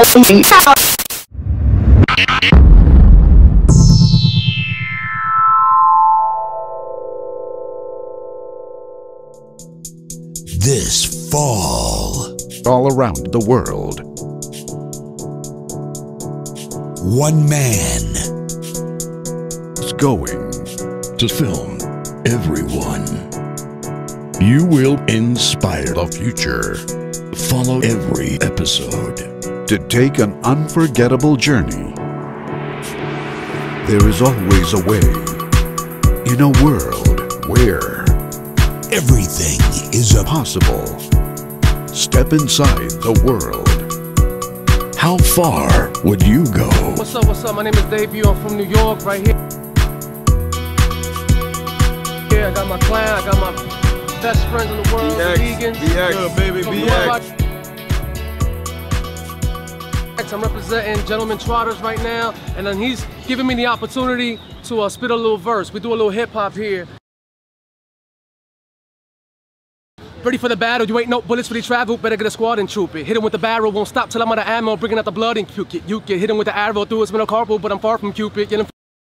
This fall, all around the world, one man is going to film everyone. You will inspire the future. Follow every episode to take an unforgettable journey. There is always a way in a world where everything is possible. Step inside the world. How far would you go? What's up? My name is Debut. I'm from New York, right here. Yeah, I got my clan, I got my best friends in the world, vegans. BX, baby, BX. I'm representing Gentleman Trotters right now, and then he's giving me the opportunity to spit a little verse. We do a little hip hop here. Ready for the battle, you ain't no bullets for the travel, better get a squad and troop it. Hit him with the barrel, won't stop till I'm out of ammo, bringing out the blood and puke it. You can hit him with the arrow through his middle carpal, but I'm far from Cupid. Get him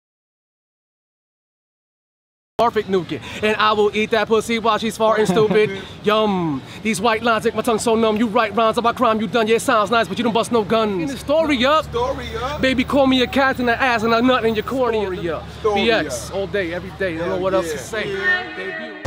perfect nuke it. And I will eat that pussy while she's farting stupid. Yum. These white lines make my tongue so numb. You write rhymes about crime you done. Yeah, it sounds nice, but you don't bust no guns. Story up. Baby, call me a cat in the ass and a nut in your cornea. BX, all day, every day. Don't know what else to say. Debut.